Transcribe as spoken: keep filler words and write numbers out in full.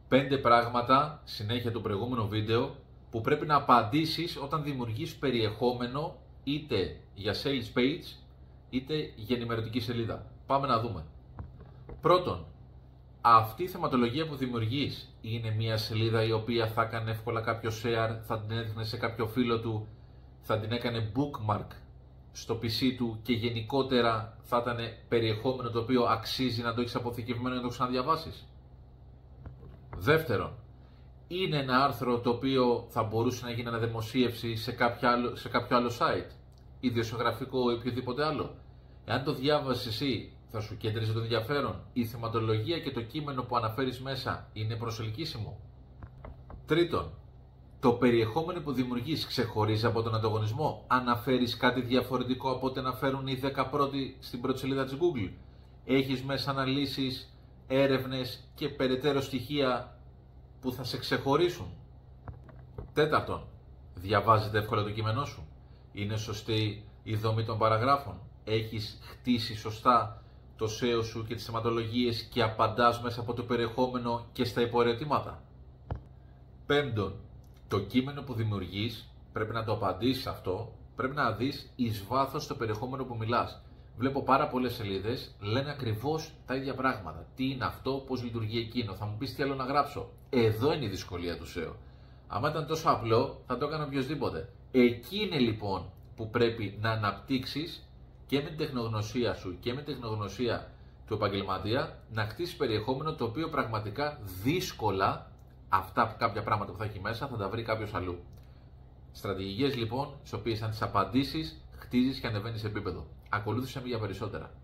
πέντε πράγματα, συνέχεια του προηγούμενου βίντεο, που πρέπει να απαντήσεις όταν δημιουργείς περιεχόμενο είτε για sales page είτε για ενημερωτική σελίδα. Πάμε να δούμε. Πρώτον, αυτή η θεματολογία που δημιουργείς είναι μια σελίδα η οποία θα έκανε εύκολα κάποιο share, θα την έδειχνε σε κάποιο φίλο του, θα την έκανε bookmark στο πι σι του και γενικότερα θα ήταν περιεχόμενο το οποίο αξίζει να το έχεις αποθηκευμένο να το ξαναδιαβάσεις. Δεύτερον, είναι ένα άρθρο το οποίο θα μπορούσε να γίνει αναδημοσίευση σε κάποιο άλλο, σε κάποιο άλλο site, ιδιοσιογραφικό ή οποιοδήποτε άλλο. Εάν το διάβασες εσύ, θα σου κέντριζε το ενδιαφέρον, η θεματολογία και το κείμενο που αναφέρεις μέσα είναι προσελκύσιμο. Τρίτον, το περιεχόμενο που δημιουργείς ξεχωρίζει από τον ανταγωνισμό, αναφέρεις κάτι διαφορετικό από ό,τι αναφέρουν οι δέκα πρώτοι στην πρώτη σελίδα της Google. Έχεις μέσα αναλύσεις, έρευνες και περαιτέρω στοιχεία που θα σε ξεχωρίσουν. Τέταρτον, διαβάζεται εύκολα το κείμενό σου. Είναι σωστή η δομή των παραγράφων. Έχεις χτίσει σωστά το ες ι ο σου και τις θεματολογίες και απαντάς μέσα από το περιεχόμενο και στα υποερωτήματα. Πέμπτον, το κείμενο που δημιουργείς πρέπει να το απαντήσεις αυτό, πρέπει να δεις εις βάθος το περιεχόμενο που μιλάς. Βλέπω πάρα πολλές σελίδες, λένε ακριβώς τα ίδια πράγματα. Τι είναι αυτό, πώς λειτουργεί εκείνο. Θα μου πεις τι άλλο να γράψω. Εδώ είναι η δυσκολία του ες ι ο. Αν ήταν τόσο απλό, θα το έκανε οποιοδήποτε. Εκεί είναι λοιπόν που πρέπει να αναπτύξεις και με την τεχνογνωσία σου και με την τεχνογνωσία του επαγγελματία να χτίσεις περιεχόμενο το οποίο πραγματικά δύσκολα αυτά κάποια πράγματα που θα έχει μέσα θα τα βρει κάποιος αλλού. Στρατηγικές λοιπόν, τις οποίες αν τις απαντήσεις, χτίζεις και ανεβαίνεις σε επίπεδο. Ακολούθησε με για περισσότερα.